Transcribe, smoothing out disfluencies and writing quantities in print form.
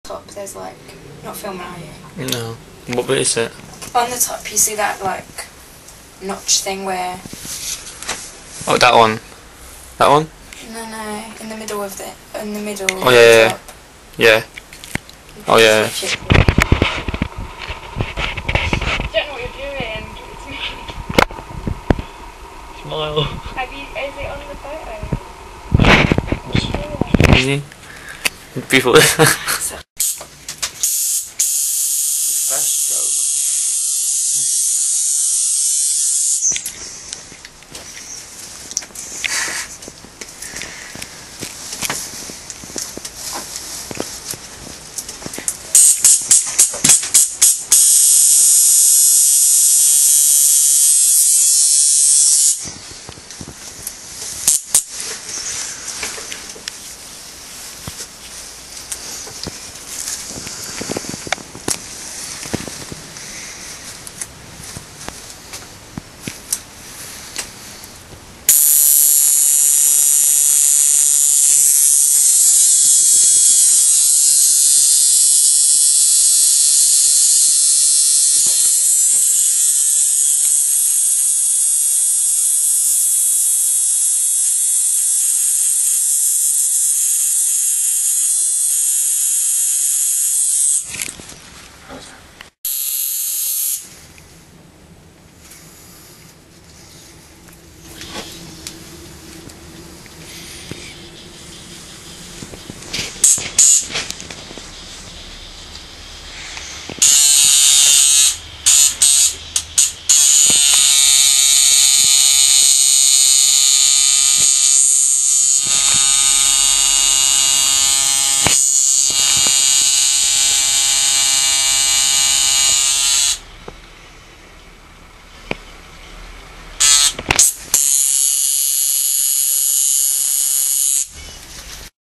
top there's like, not filming, are you? No. What bit is it? On the top you see that like notch thing where... Oh, that one. That one? No, in the middle of the... in the middle. Oh yeah, yeah. Oh yeah. Switch it. I don't know what you're doing. It's me. Smile. Have you... is it on the photo? People.